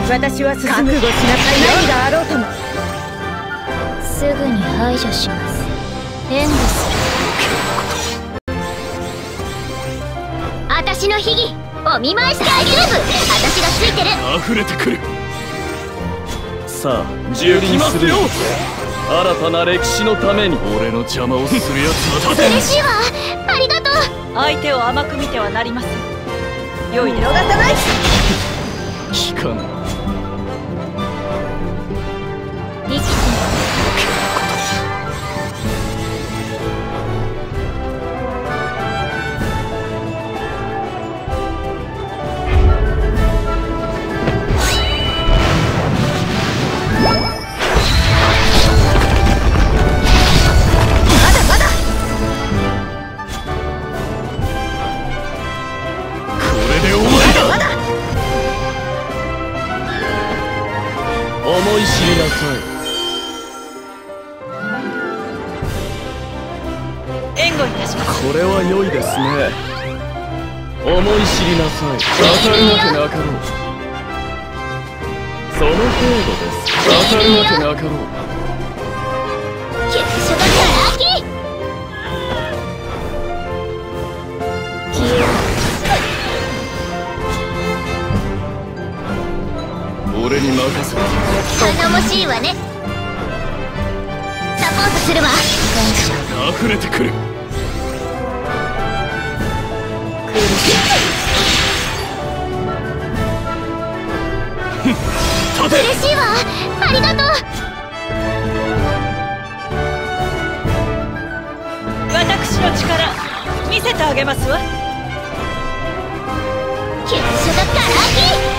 私は進む。覚悟しなさい。何があろうともすぐに排除します。援護する。私の秘技お見舞いして大丈夫。私がついてる。 溢れてくる。さあ蹂躙するよ。新たな歴史のために俺の邪魔をするやつは立て。 嬉しいわ。ありがとう。 相手を甘く見てはなりません。良いで逃さない。 聞かぬ。 生きて思い知りなさい。 援護いたします。 これは良いですね。思い知りなさい。当たるわけなかろう。その程度です。当たるわけなかろう。 急所がガラ空き。消えろ。 俺に任せろ。 頼もしいわね。サポートするわ。 溢れてくる。立て。 嬉しいわ。ありがとう。 私の力見せてあげますわ。 急所がガラ空き。